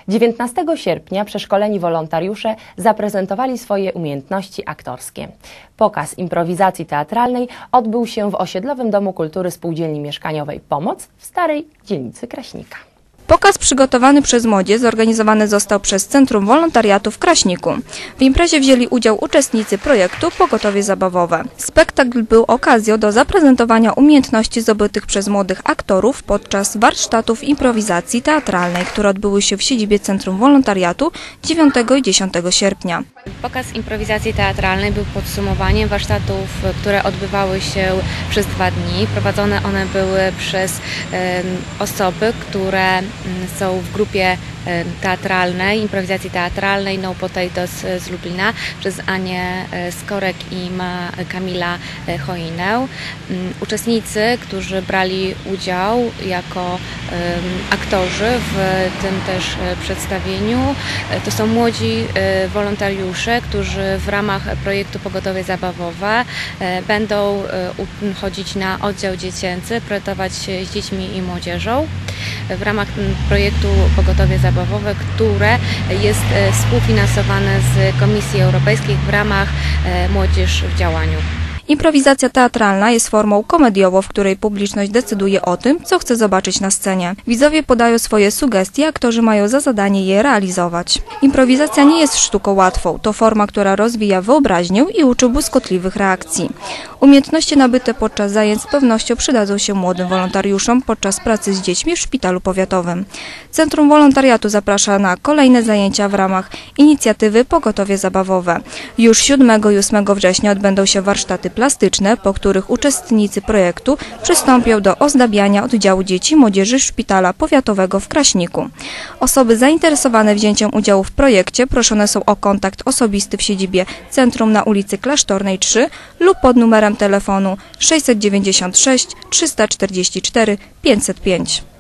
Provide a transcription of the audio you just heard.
19 sierpnia przeszkoleni wolontariusze zaprezentowali swoje umiejętności aktorskie. Pokaz improwizacji teatralnej odbył się w Osiedlowym Domu Kultury Spółdzielni Mieszkaniowej Pomoc w starej dzielnicy Kraśnika. Pokaz przygotowany przez młodzież zorganizowany został przez Centrum Wolontariatu w Kraśniku. W imprezie wzięli udział uczestnicy projektu Pogotowie Zabawowe. Spektakl był okazją do zaprezentowania umiejętności zdobytych przez młodych aktorów podczas warsztatów improwizacji teatralnej, które odbyły się w siedzibie Centrum Wolontariatu 9 i 10 sierpnia. Pokaz improwizacji teatralnej był podsumowaniem warsztatów, które odbywały się przez 2 dni. Prowadzone one były przez osoby, które są w grupie teatralnej, improwizacji teatralnej No Potatoes z Lublina, przez Anię Skorek i Kamila Choinę. Uczestnicy, którzy brali udział jako aktorzy w tym też przedstawieniu, to są młodzi wolontariusze, którzy w ramach projektu Pogotowie Zabawowe będą chodzić na oddział dziecięcy, pracować z dziećmi i młodzieżą w ramach projektu Pogotowie Zabawowe, które jest współfinansowane z Komisji Europejskiej w ramach Młodzież w działaniu. Improwizacja teatralna jest formą komediową, w której publiczność decyduje o tym, co chce zobaczyć na scenie. Widzowie podają swoje sugestie, aktorzy mają za zadanie je realizować. Improwizacja nie jest sztuką łatwą, to forma, która rozwija wyobraźnię i uczy błyskotliwych reakcji. Umiejętności nabyte podczas zajęć z pewnością przydadzą się młodym wolontariuszom podczas pracy z dziećmi w szpitalu powiatowym. Centrum Wolontariatu zaprasza na kolejne zajęcia w ramach inicjatywy Pogotowie Zabawowe. Już 7 i 8 września odbędą się warsztaty plastyczne, po których uczestnicy projektu przystąpią do ozdabiania oddziału dzieci i młodzieży Szpitala Powiatowego w Kraśniku. Osoby zainteresowane wzięciem udziału w projekcie proszone są o kontakt osobisty w siedzibie Centrum na ulicy Klasztornej 3 lub pod numerem telefonu 696 344 505.